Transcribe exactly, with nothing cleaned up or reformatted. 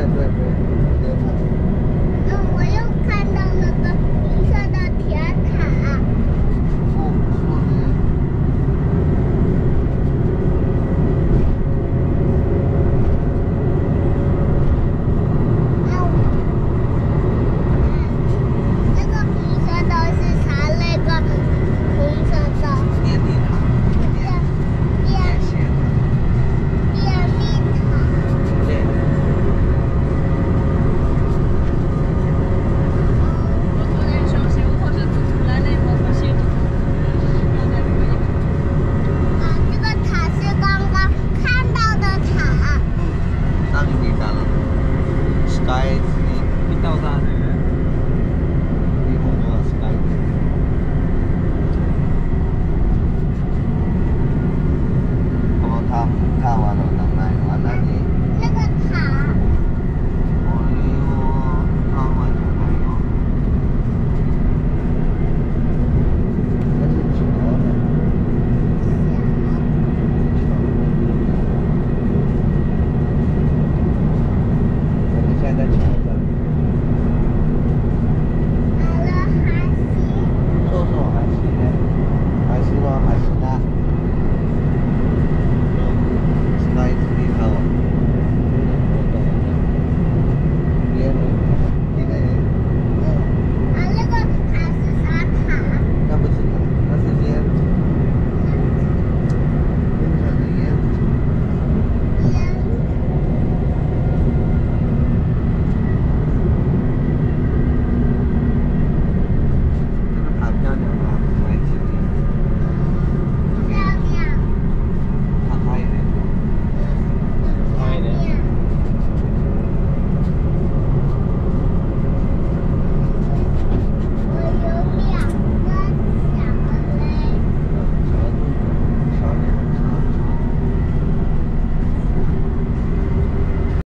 对对，对。 嗯，我又看到那个绿色的铁塔。 哦，是吗？ 啊，那个红色的是啥？那个红色的电力塔， 电电电线。 电力塔。 对。 我昨天休息，我或者出来那会儿写啊，这个塔是刚刚看到的塔。 嗯，那就没干了。Sky 是一道大的。